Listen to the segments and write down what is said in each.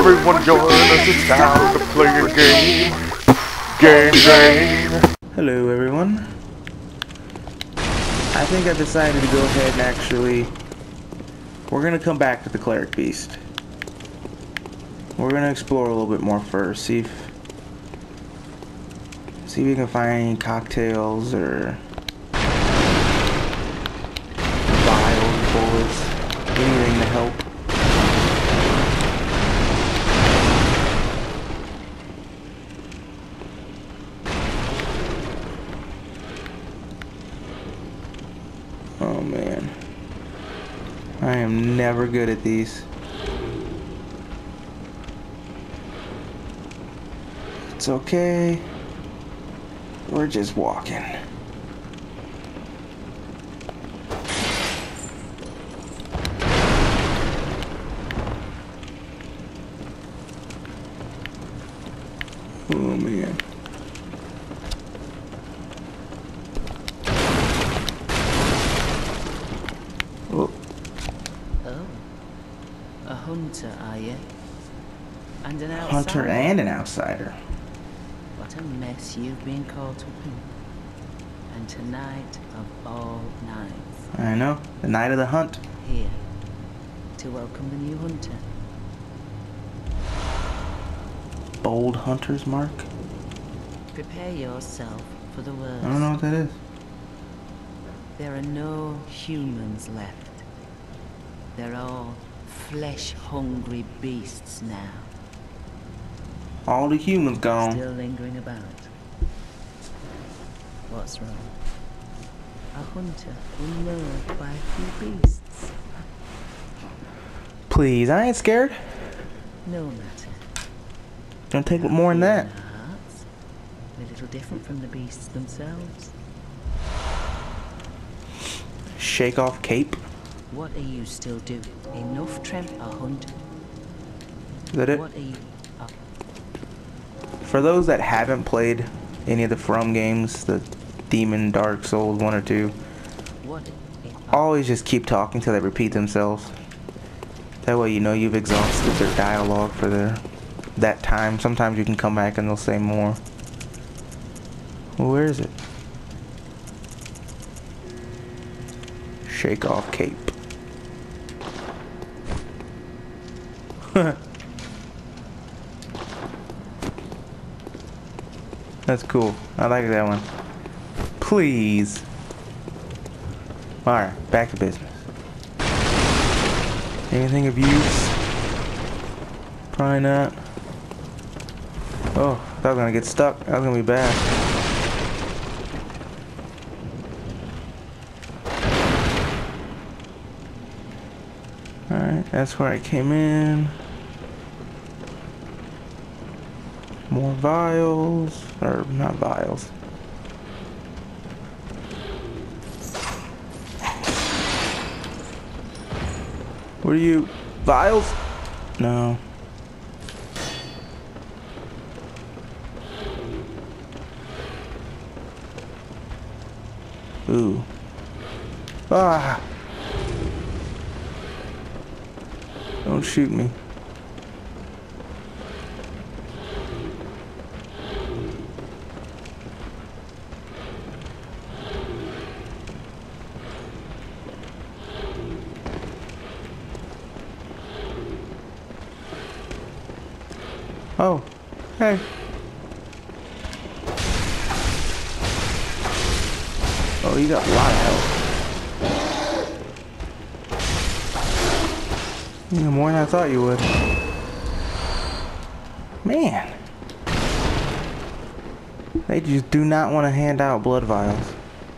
Everyone join us, it's time to play a game. Game. Hello everyone. I think I've decided to go ahead and actually... We're gonna come back to the Cleric Beast. We're gonna explore a little bit more first, see if we can find any cocktails or vials, bullets, anything to help. Oh man, I am never good at these. It's okay. We're just walking. Oh man. Oh. Oh. A hunter, are you? And an outsider? Hunter and an outsider. What a mess you've been caught up in. And tonight of all nights. I know. The night of the hunt. Here. To welcome the new hunter. Bold hunter's mark? Prepare yourself for the worst. I don't know what that is. There are no humans left. They're all flesh-hungry beasts now. All the humans gone. Still lingering about. What's wrong? A hunter unnerved by a few beasts. Please, I ain't scared. No matter. Don't take more than that. Hearts, a little different from the beasts themselves. Shake off cape. What are you still doing? Enough tramp a hunter. Is that it? What are you up? For those that haven't played any of the From games, the Demon, Dark Souls 1 or 2, What always just keep talking till they repeat themselves. That way you know you've exhausted their dialogue for that time. Sometimes you can come back and they'll say more. Well, where is it? Shake off cape. That's cool. I like that one. Please. Alright, back to business. Anything of use? Probably not. Oh, I thought I was gonna get stuck. That was gonna be bad. Alright, that's where I came in. More vials. Or not vials. What are you? Vials? No. Ooh. Ah! Don't shoot me. Oh, hey. Oh, you got a lot of health. Yeah, more than I thought you would. Man. They just do not want to hand out blood vials.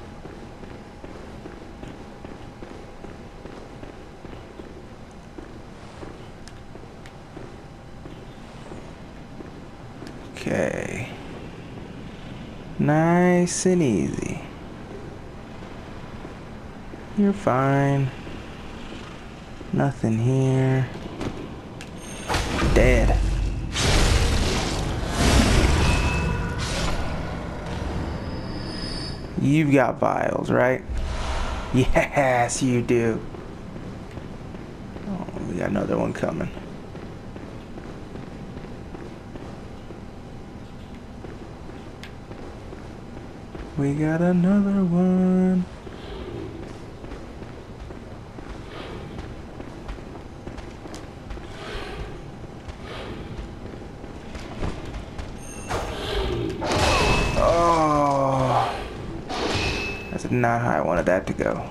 Okay. Nice and easy. You're fine. Nothing here. Dead. You've got vials, right? Yes, you do. Oh, we got another one coming. We got another one. Oh, that's not how I wanted that to go.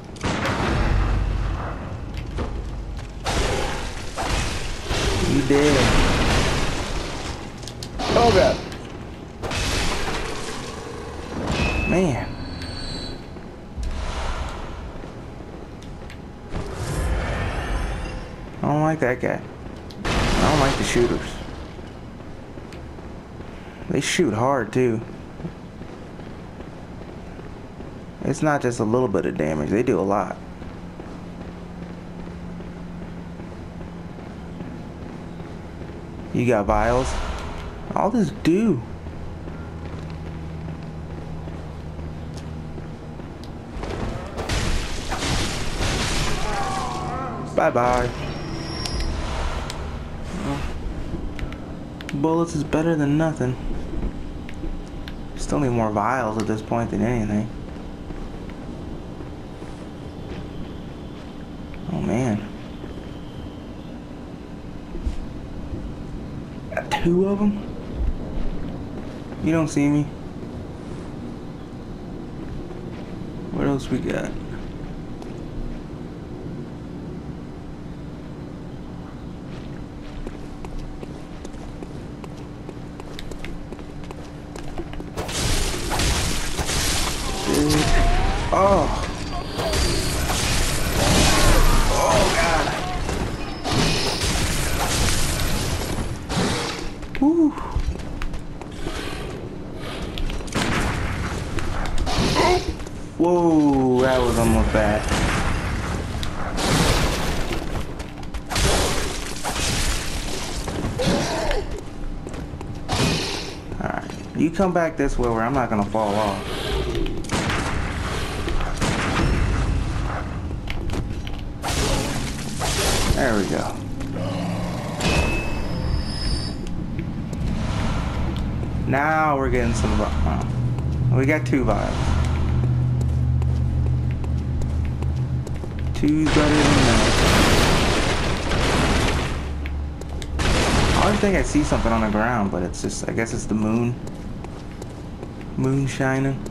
You did. Oh god. Man. I don't like that guy. I don't like the shooters. They shoot hard too. It's not just a little bit of damage, they do a lot. You got vials? All this do. Bye-bye. Bullets is better than nothing. Still need more vials at this point than anything. Oh man. Got 2 of them? You don't see me? What else we got? Oh. Oh god. Woo. Whoa, that was almost bad. Alright, you come back this way where I'm not gonna fall off. There we go. Now we're getting some we got 2 vials. 2's better than that. I always think I see something on the ground, but it's just, I guess it's the moon. Moon shining.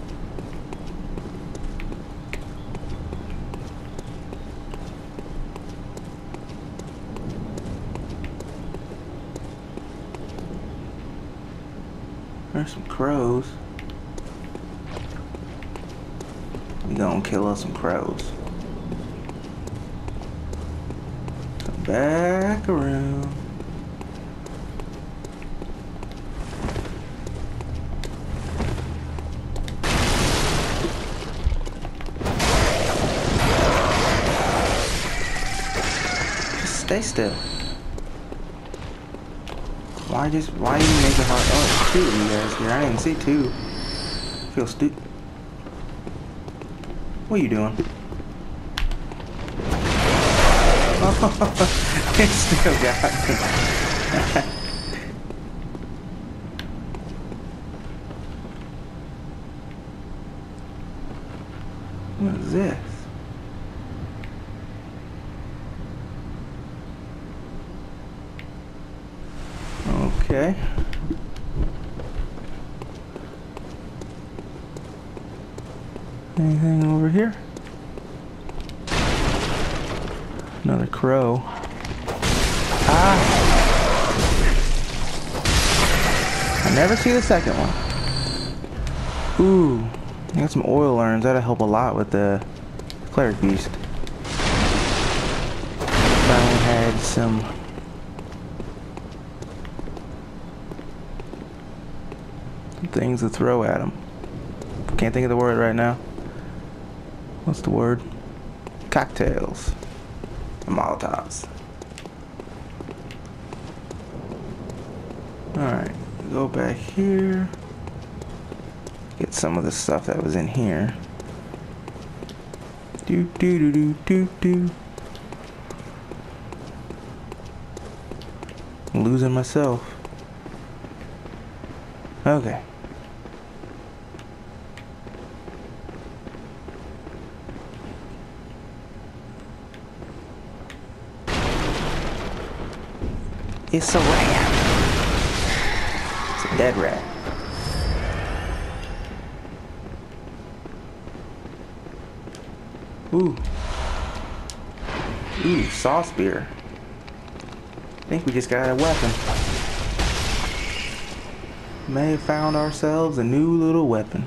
There's some crows. We gonna kill us some crows. Come back around. Just stay still. Why do you make it hard? Oh, it's 2 of you guys here. I didn't see 2. I feel stupid. What are you doing? Oh, it still got me. What is this? Okay. Anything over here? Another crow. Ah! I never see the second one. Ooh, I got some oil urns. That'll help a lot with the cleric beast. Finally had some things to throw at him. Can't think of the word right now. What's the word? Cocktails. And Molotovs. Alright, go back here. Get some of the stuff that was in here. Do do do do do do. I'm losing myself. Okay. It's a rat. It's a dead rat. Ooh. Ooh, saw spear. I think we just got a weapon. May have found ourselves a new little weapon.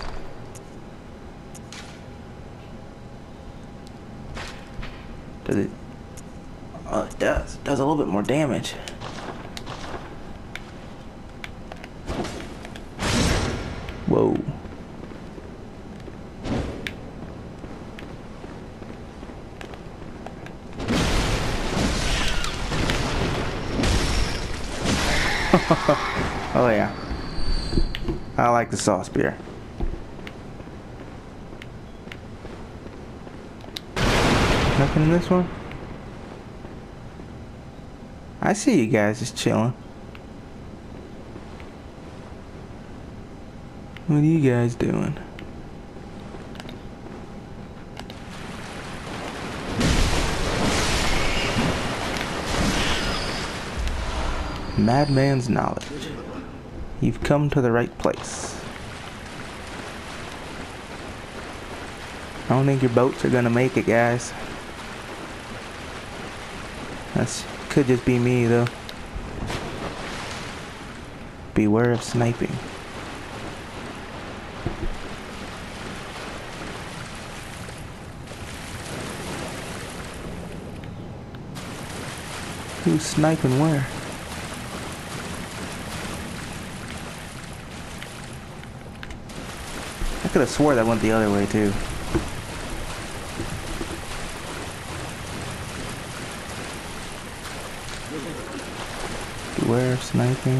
Does it? Oh, it does. It does a little bit more damage. Whoa. Oh yeah. I like the saw spear. Nothing in this one? I see you guys just chilling. What are you guys doing? Madman's knowledge. You've come to the right place. I don't think your boats are gonna make it, guys. That could just be me, though. Beware of sniping. Who's sniping where? I could have swore that went the other way, too. Beware of sniping.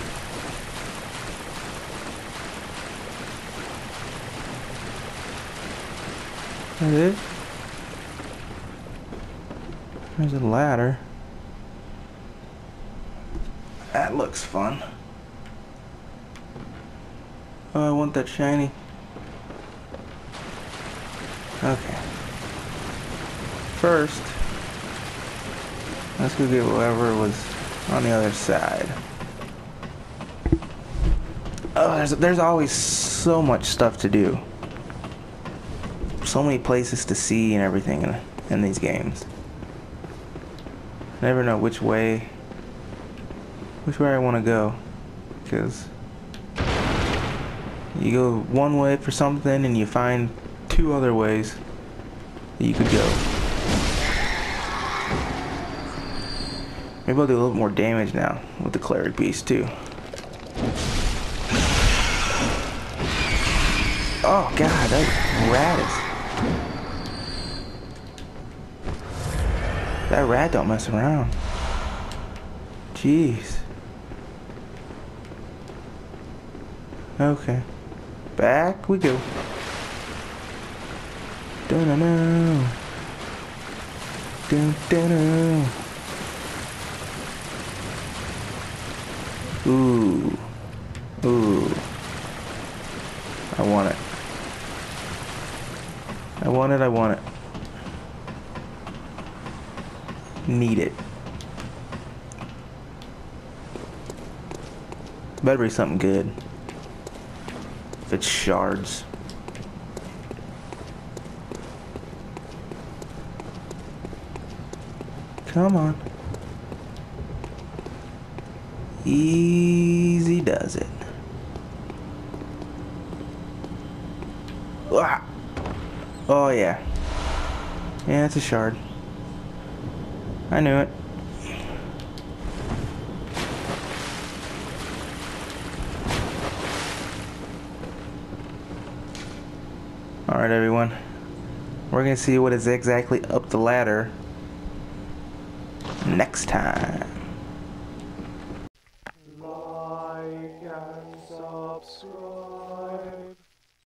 That it? There's a ladder. That looks fun. Oh, I want that shiny. Okay. First, let's go get whoever was on the other side. Oh, there's always so much stuff to do. So many places to see and everything in these games. Never know which way I want to go, because you go one way for something and you find two other ways that you could go. Maybe I'll do a little more damage now with the cleric beast too. Oh god, that rat don't mess around. Jeez. Okay. Back we go. Dun-dun-dun. Dun-dun-dun. Ooh. Ooh. I want it. I want it, I want it. Need it. Better be something good. If it's shards. Come on. Easy does it. Ah. Oh yeah. Yeah, it's a shard. I knew it. Alright everyone. We're gonna see what is exactly up the ladder next time.